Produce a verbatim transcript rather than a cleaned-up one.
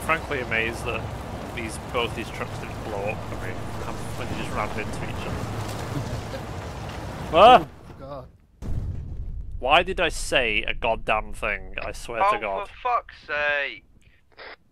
frankly amazed that these both these trucks didn't blow up for me when they just rammed into each other. Ah! Oh, God. Why did I say a goddamn thing? I swear oh, to God. for fuck's sake!